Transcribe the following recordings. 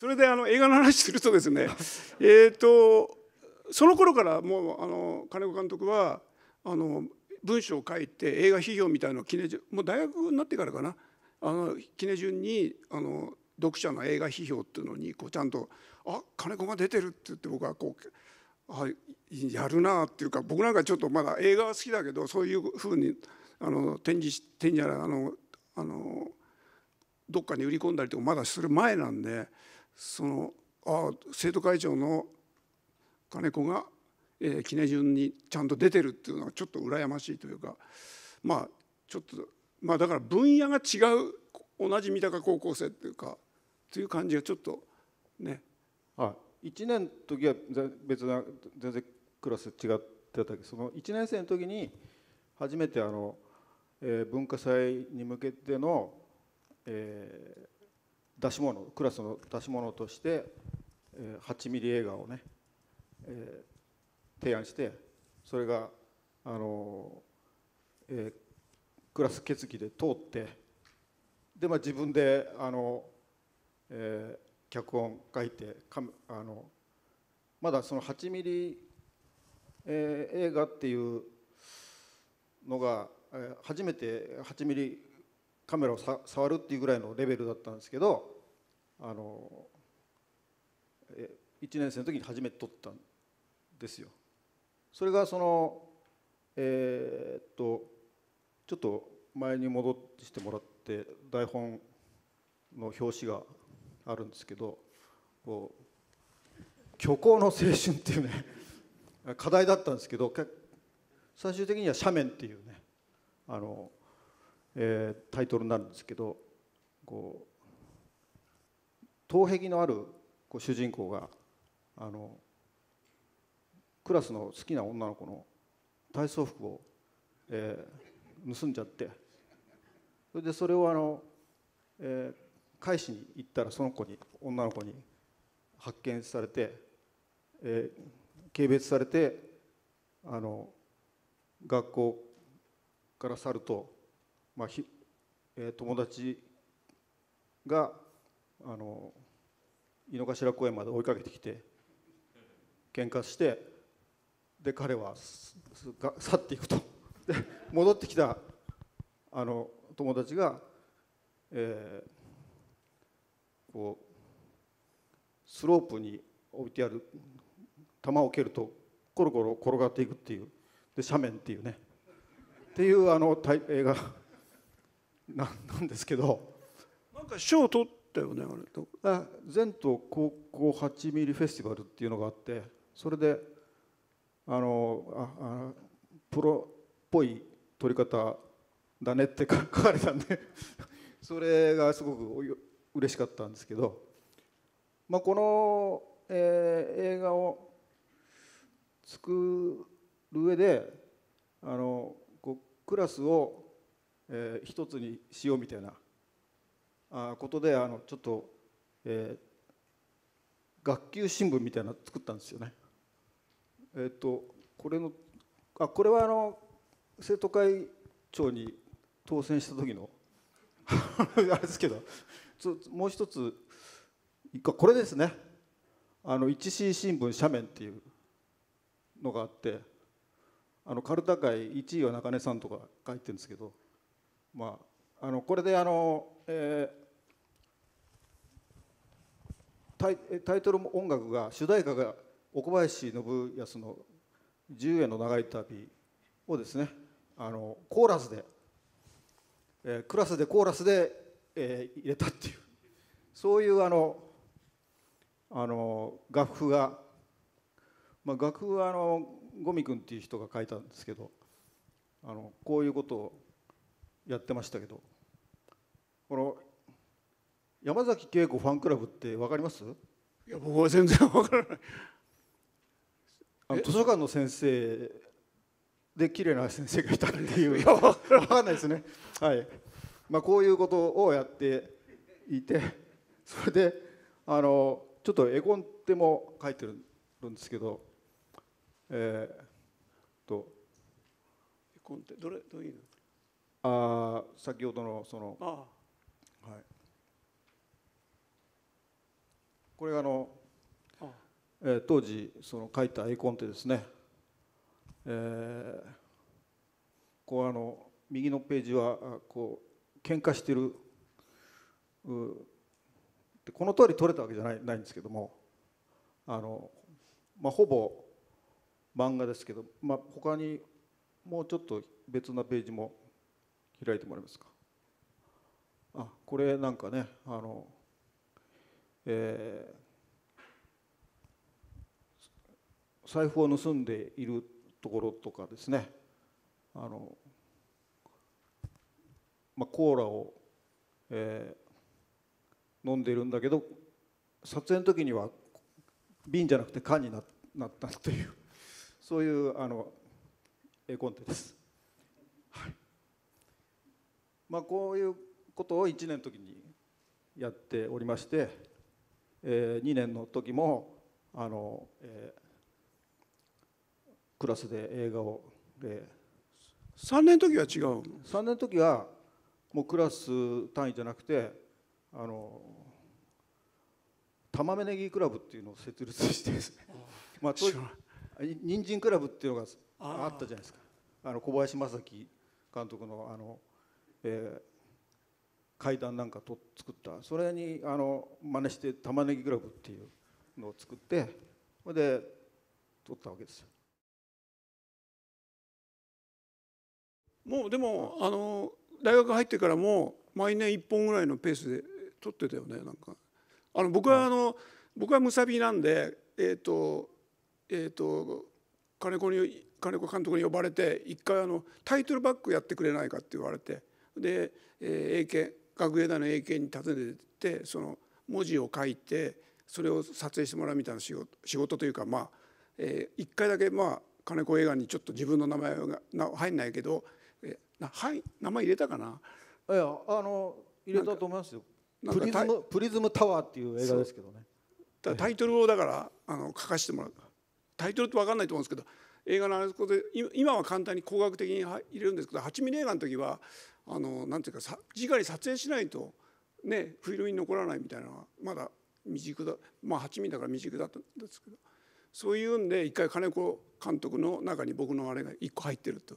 それで映画の話するとですねその頃からもう金子監督は文章を書いて映画批評みたいなのをもう大学になってからかな記念順に読者の映画批評っていうのにこうちゃんと「あ、金子が出てる」って言って僕はこうやるなっていうか、僕なんかちょっとまだ映画は好きだけどそういうふうに展示じゃないどっかに売り込んだりとかまだする前なんで、生徒会長の金子が記念順にちゃんと出てるっていうのはちょっと羨ましいというか、ちょっとだから分野が違う同じ三鷹高校生っていうかという感じがちょっとね。 1年の時は別な全然クラス違ってたけど、その1年生の時に初めて文化祭に向けての、出し物、クラスの出し物として8ミリ映画をね、提案して、それがクラス決議で通って、で自分で脚本書いてまだその8ミリ、映画っていうのが初めて8ミリカメラを触るっていうぐらいのレベルだったんですけど、1年生の時に初めて撮ったんですよ。それがちょっと前に戻ってもらって台本の表紙があるんですけど、虚構の青春っていうね課題だったんですけど、最終的には斜面っていうねタイトルになるんですけど、頭壁のある主人公がクラスの好きな女の子の体操服を、盗んじゃって、それでそれを返しに行ったら、その女の子に発見されて、軽蔑されて学校から去ると、友達が井の頭公園まで追いかけてきて喧嘩して、で彼は去っていくと。で戻ってきた友達が、スロープに置いてある球を蹴るとコロコロ転がっていくっていう、で斜面っていうねっていう映画なんですけど、 なんか賞を取ったよね、 全都高校8ミリフェスティバルっていうのがあって、それでプロっぽい撮り方だねって書かれたんでそれがすごく嬉しかったんですけど、この、映画を作る上でクラスを、一つにしようみたいなことでちょっと、学級新聞みたいなの作ったんですよね。これは生徒会長に当選した時のあれですけど、もう一つこれですね。一市新聞斜面っていうのがあって、カルタ会1位は中根さんとか書いてるんですけど、これでタイトルも音楽が、主題歌が岡林信康の「10円の長い旅」をですね、コーラスで、クラスでコーラスで、入れたっていう、そういう楽譜が、楽譜は五味君っていう人が書いたんですけど、こういうことをやってましたけど、この山崎恵子ファンクラブって分かります？ いや、僕は全然分からない。 図書館の先生で綺麗な先生がいたっていう、分かんないですね。はい。こういうことをやっていて、それでちょっと絵コンテも書いてるんですけど、絵コンテどういうの？ 先ほどのはい。 これがあ当時その書いた絵コンテですね。こう右のページはこう喧嘩してるでこの通り撮れたわけじゃないんですけども、ほぼ漫画ですけど、他にもうちょっと別なページも開いてもらえますか。これなんかね、財布を盗んでいるところとかですね、コーラを、飲んでいるんだけど、撮影の時には瓶じゃなくて缶になったという、そういう絵コンテです。はい。こういうことを1年の時にやっておりまして、2年の時もクラスで映画を、 3年の時は違う。 3年の時はもうクラス単位じゃなくて玉ねぎクラブっていうのを設立してですね、人参クラブっていうのがあったじゃないですか。小林正樹監督の怪談なんか作った、それに真似して玉ねぎクラブっていうのを作って、それで撮ったわけですよ。 もうでも大学入ってからも毎年1本ぐらいのペースで撮ってたよね。なんか僕はムサビなんで金子監督に呼ばれて一回タイトルバックやってくれないかって言われて、で学芸大の英検に訪ねてその文字を書いてそれを撮影してもらうみたいな仕事というか、一回だけ金子映画にちょっと自分の名前が入んないけど名前入れたかな。 いや入れたと思いますよ。プリズムタワーっていう映画ですけどね。 タイトルをだから書かせてもらう。タイトルって分かんないと思うんですけど、映画のあそこで今は簡単に工学的に入れるんですけど、8ミリ映画の時はなんていうか直に撮影しないとねフィルムに残らないみたいなのがまだ未熟だ、8ミリだから未熟だったんですけど、そういうんで一回金子監督の中に僕のあれが1個入ってると。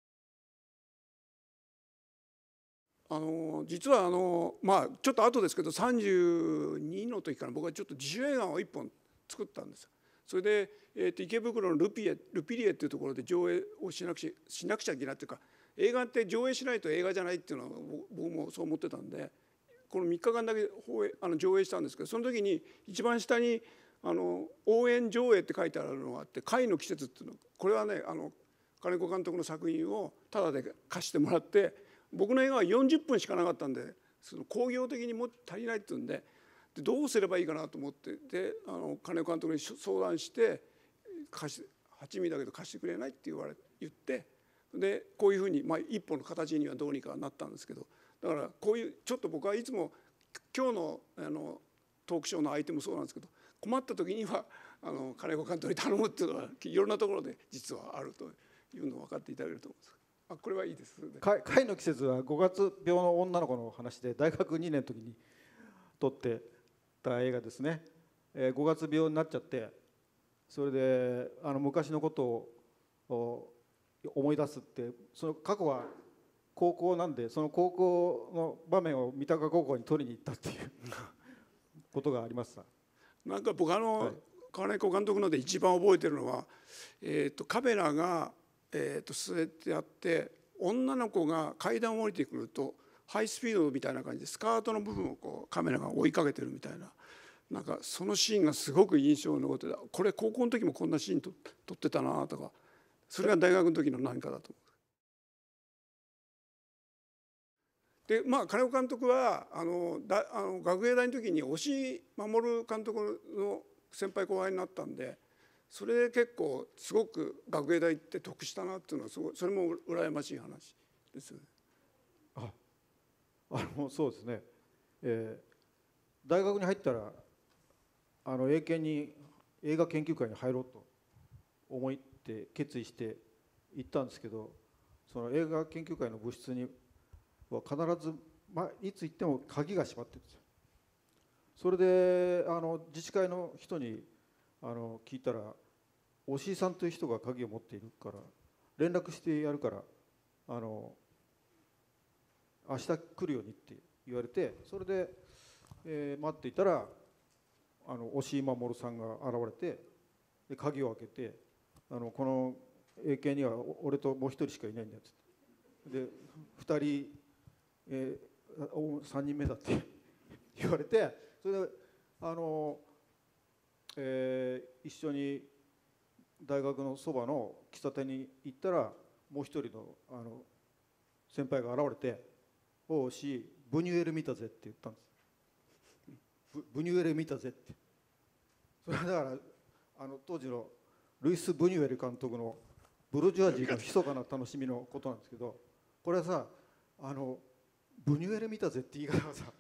実はちょっと後ですけど32の時から僕はちょっと自主映画を1本作ったんですよ。それで、池袋のルピリエっていうところで上映をしなくちゃいけないっていうか、映画って上映しないと映画じゃないっていうのは僕もそう思ってたんで、この3日間だけ上映したんですけど、その時に一番下に応援上映って書いてあるのがあって、貝の季節っていうの、これはね金子監督の作品をタダで貸してもらって、僕の映画は40分しかなかったんで、その興行的にも足りないっていうんで、どうすればいいかなと思って、で金子監督に相談して8ミリだけど貸してくれないって言って、でこういうふうに一本の形にはどうにかなったんですけど、だからこういうちょっと僕はいつも今日のトークショーの相手もそうなんですけど、困った時には金子監督に頼むっていうのはいろんなところで実はあるというのを分かっていただけると思うんです。これはいいです。 貝の季節は5月病の女の子の話で、大学2年の時に撮ってた映画ですね。5月病になっちゃって、それで昔のことを思い出すって、その過去は高校なんで、その高校の場面を三鷹高校に取りに行ったっていうことがありました。 なんか僕金子監督ので一番覚えてるのは、カメラが据えてあって、女の子が階段を降りてくるとハイスピードみたいな感じでスカートの部分をこうカメラが追いかけてるみたいな、なんかそのシーンがすごく印象に残ってた。これ高校の時もこんなシーン撮ってたなとか、それが大学の時の何かだと思う。で金子監督は学芸大の時に押井守監督の先輩後輩になったんで、それで結構すごく学芸大って得したなっていうのはそれも羨ましい話ですよね。 そうですね。大学に入ったら英検に映画研究会に入ろうと思って決意して行ったんですけど、その映画研究会の部室には必ず、いつ行っても鍵が閉まってるんですよ。 それで自治会の人に聞いたら、押井さんという人が鍵を持っているから連絡してやるから明日来るようにって言われて、それで、待っていたら押井守さんが現れて、で鍵を開けてこの英検には俺ともう一人しかいないんだっつって、で2人、3人目だって言われて、それで一緒に大学のそばの喫茶店に行ったら、もう一人の先輩が現れて「おうしブニュエル見たぜ」って言ったんです。ブニュエル見たぜって。それはだから当時のルイス・ブニュエル監督のブルジョアジーの密かな楽しみのことなんですけど、これはさブニュエル見たぜって言い方がさ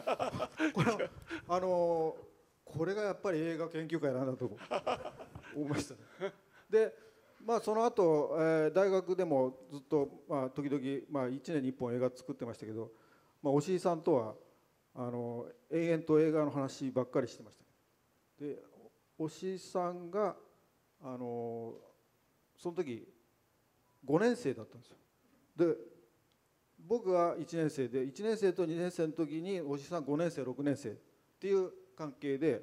これがやっぱり映画研究会なんだと思いましたね。でその後、大学でもずっと、時々、1年に1本映画作ってましたけど、押井さんとは永遠と映画の話ばっかりしてました。で押井さんがその時5年生だったんですよ。で僕が1年生で、1年生と2年生の時に押井さん5年生6年生っていう関係で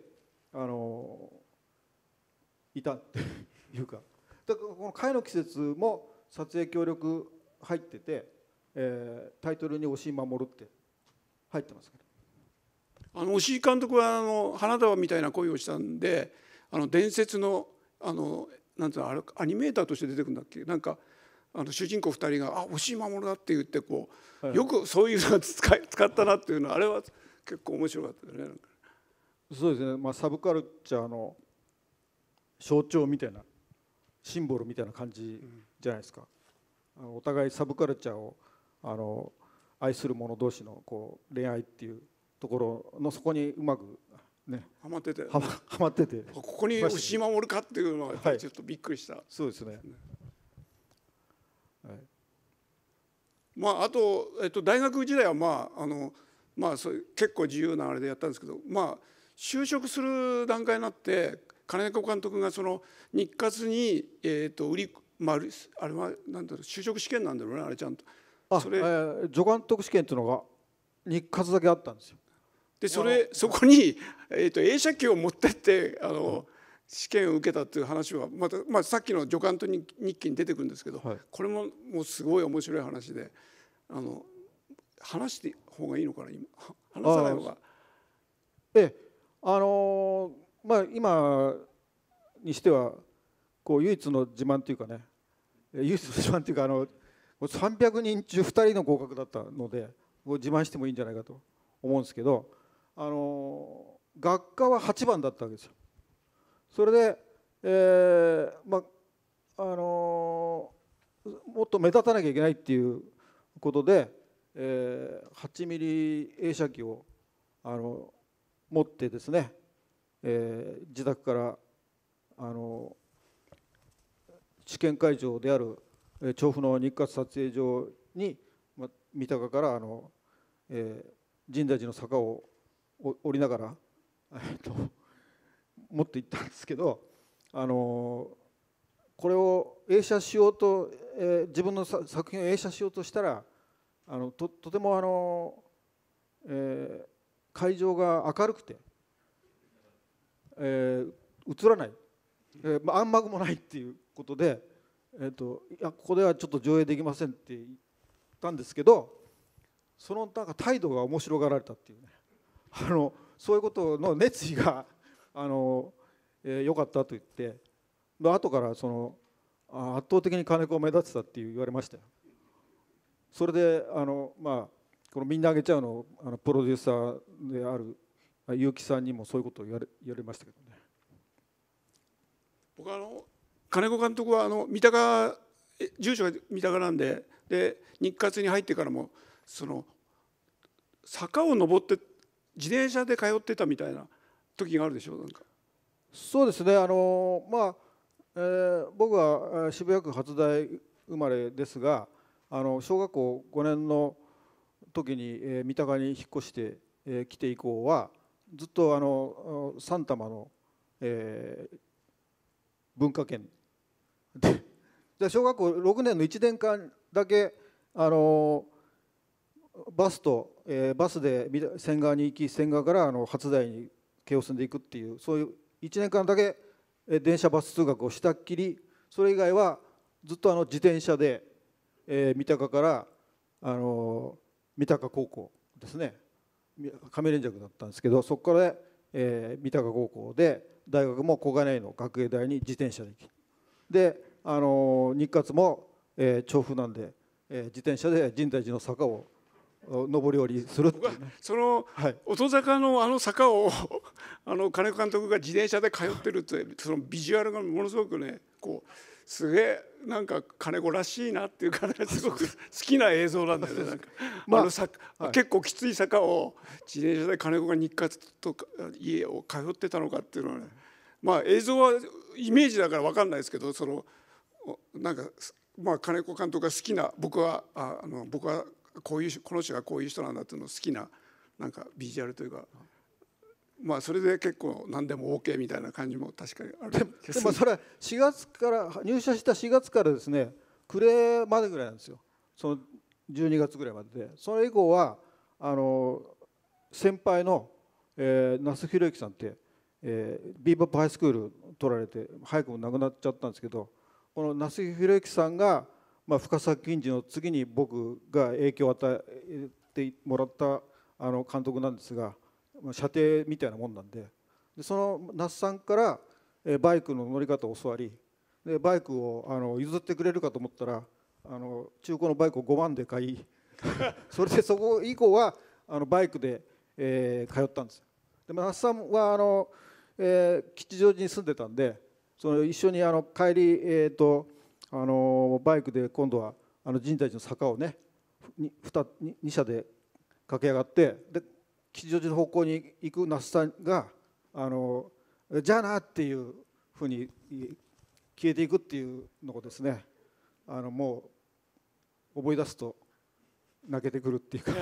いたっていうか、だからこの「貝の季節」も撮影協力入ってて、タイトルに押井守って入ってますけど、 押井監督は花束みたいな恋をしたんで、伝説のなんていうの、アニメーターとして出てくるんだっけ、なんか主人公2人が「あ、押井守だ」って言ってこう、よくそういうのを使ったなっていうのは、あれは結構面白かったよね。なんかそうですね、サブカルチャーの象徴みたいな、シンボルみたいな感じじゃないですか。お互いサブカルチャーを愛する者同士のこう恋愛っていうところの、そこにうまくねハマってて、 はまってて、 ここに押井守かっていうのはやっぱりちょっとびっくりした。 そうですね。 あと、大学時代はそういう結構自由なあれでやったんですけど、就職する段階になって金子監督がその日活にあれはなんだろう、就職試験なんだろうね、あれちゃんと。 助監督試験っていうのが日活だけあったんですよ。 でそこに映写機を持ってって試験を受けたっていう話はまた、さっきの助監督日記に出てくるんですけど、これももうすごい面白い話で、話して方がいいのかな、今話さない方が。 今にしてはこう唯一の自慢というかね、唯一の自慢というか300人中2人の合格だったので、自慢してもいいんじゃないかと思うんですけど、学科は8番だったわけですよ。それで、もっと目立たなきゃいけないっていうことで、8ミリ映写機を持ってですね、自宅から試験会場である調布の日活撮影所に、三鷹から深大寺の坂を降りながら持って行ったんですけど、これを映写しようと、自分の作品を映写しようとしたらとても会場が明るくて、映らない、暗幕もないっていうことで、いやここではちょっと上映できませんって言ったんですけど、そのなんか態度が面白がられたっていうね、そういうことの熱意が良かったと言って、後から圧倒的に金子を目立ってたって言われましたよ。それでこの「みんなあげちゃう」のプロデューサーである結城さんにもそういうことを言われましたけどね。 僕金子監督は三鷹、住所が三鷹なんで、日活に入ってからも坂を登って自転車で通ってたみたいな時があるでしょ。なんかそうですね、僕は渋谷区初台生まれですが、小学校5年の時に三鷹に引っ越してきて以降はずっと三多摩の、文化圏で小学校6年の1年間だけバスで仙川に行き、仙川から初台に京王線で行くっていう、そういう1年間だけ電車バス通学をしたっきり、それ以外はずっと自転車で、三鷹から三鷹高校ですね、上連雀だったんですけど、そこから、三鷹高校で大学も小金井の学芸大に自転車で行き、で日活も、調布なんで、自転車で深大寺の坂を上り下りするっていうね。 その、はい、音坂の坂を金子監督が自転車で通ってるって、そのビジュアルがものすごくね、こうすげえなんか金子らしいなっていう感じがすごく好きな映像なんだよね。なんかはい、結構きつい坂を自転車で金子が日活とか家を通ってたのかっていうのはね、まあ映像はイメージだから分かんないですけど、そのなんかまあ金子監督が好きな、僕はこの人がこういう人なんだっていうのを好きななんかビジュアルというか、まあそれで結構何でも OK みたいな感じも確かにある。 でもそれは4月から入社した4月からですね、暮れまでぐらいなんですよ。その12月ぐらいまでで、それ以降は先輩の、那須博之さんって、ビーバップハイスクール取られて早くも亡くなっちゃったんですけど、この那須博之さんが、まあ、深作金次の次に僕が影響を与えてもらった監督なんですが、射程みたいなもんなんで、その那須さんからバイクの乗り方を教わり、でバイクを譲ってくれるかと思ったら中古のバイクを5万で買いそれでそこ以降はバイクで、通ったんです。で那須さんは吉祥寺に住んでたんで、その一緒に帰り、バイクで今度は深大寺の坂をね 2車で駆け上がって、で吉祥寺の方向に行く那須さんがじゃあなっていうふうに消えていくっていうのをですね、もう思い出すと泣けてくるっていうか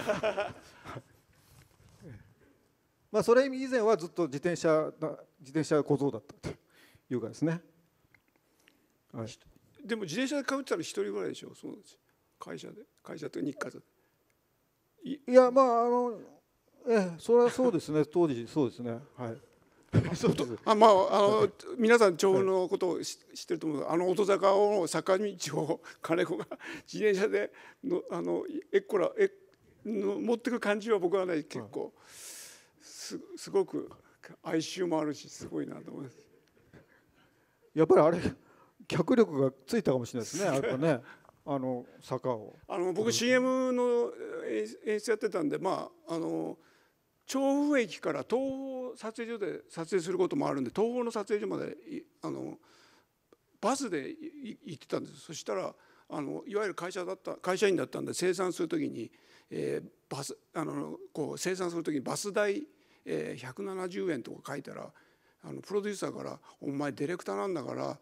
まあそれ以前はずっと自転車小僧だったというかですね、はい、 でも自転車で通ってたら一人ぐらいでしょ。そうです、会社と日活で。 いやまあそれはそうですね当時そうですね、はいまあ皆さん調布のことを知ってると思う。音坂の坂道を金子が自転車で持ってく感じは僕はね結構すごく哀愁もあるしすごいなと思います。 やっぱりあれ脚力がついたかもしれないですね。やっぱね坂を僕 CM の演出やってたんで、まあ調布駅から東宝撮影所で撮影することもあるんで、東宝の撮影所までバスで行ってたんです。そしたらいわゆる会社員だったんで、生産する時に、生産する時にバス代、170円とか書いたらプロデューサーから「お前ディレクターなんだから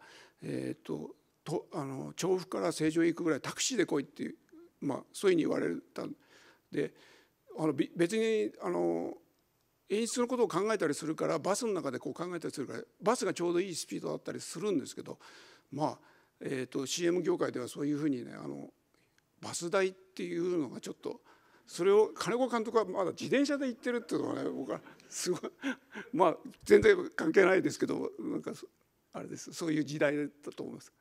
調布から成城行くぐらいタクシーで来い」っていう、まあそういうふうに言われたんで、別に演出のことを考えたりするからバスの中でこう考えたりするからバスがちょうどいいスピードだったりするんですけど、まあCM 業界ではそういうふうにねバス代っていうのがちょっと、それを金子監督はまだ自転車で行ってるっていうのはね、僕はすごいまあ全然関係ないですけど、なんかあれです、そういう時代だったと思います。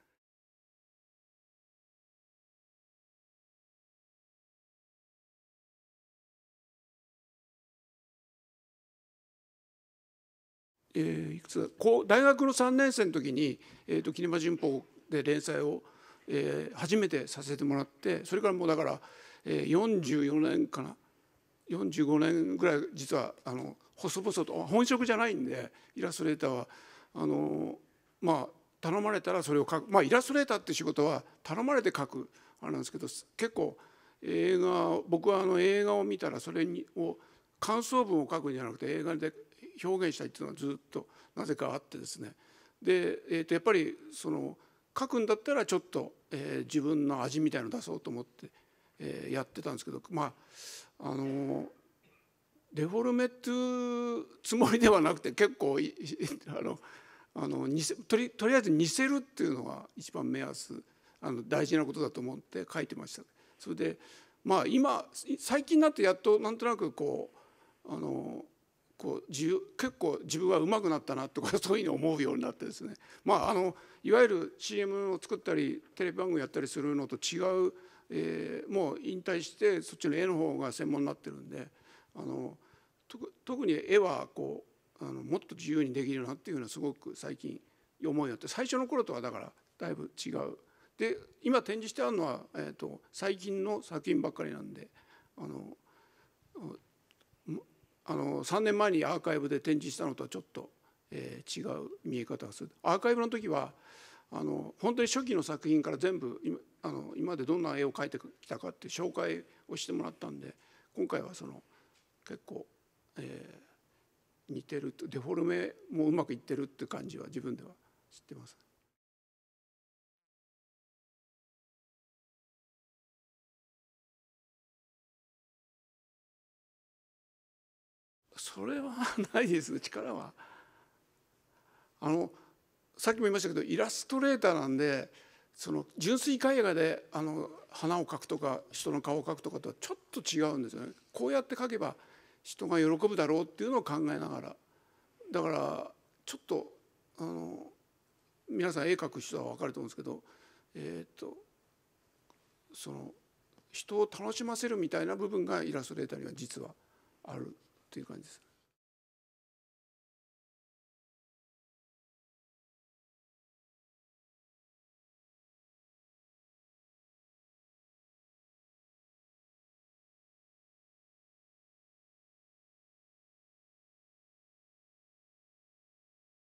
いくつ大学の3年生の時にキネマ旬報で連載を初めてさせてもらって、それからもうだから44年かな、45年ぐらい実は細々と、本職じゃないんでイラストレーターはまあ頼まれたらそれを書く、まあイラストレーターって仕事は頼まれて書くあれなんですけど、結構僕は映画を見たらそれを感想文を書くんじゃなくて映画で表現したいっていうのはずっとなぜかあってですね、で、やっぱりその書くんだったらちょっと、自分の味みたいの出そうと思って、やってたんですけど、まあデフォルメっていうつもりではなくて、結構とりあえず似せるっていうのが一番目安、大事なことだと思って書いてました。それでまあ最近になってやっとなんとなくこう結構自分は上手くなったなとかそういうふうに思うようになってですね、いわゆる CM を作ったりテレビ番組やったりするのと違う、もう引退してそっちの絵の方が専門になってるんで、特に絵はもっと自由にできるなっていうのはすごく最近思いがあって、最初の頃とはだからだいぶ違う。で今展示してあるのは、最近の作品ばっかりなんで、3年前にアーカイブで展示したのとはちょっと、違う見え方がする。アーカイブの時は本当に初期の作品から全部今までどんな絵を描いてきたかって紹介をしてもらったんで、今回は結構、似てる、デフォルメもうまくいってるって感じは自分では知ってます。それはないですね、力は。さっきも言いましたけどイラストレーターなんで、純粋絵画で花を描くとか人の顔を描くとかとはちょっと違うんですよね。こうやって描けば人が喜ぶだろうっていうのを考えながら、だからちょっと皆さん絵描く人は分かると思うんですけど、人を楽しませるみたいな部分がイラストレーターには実はあるという感じです。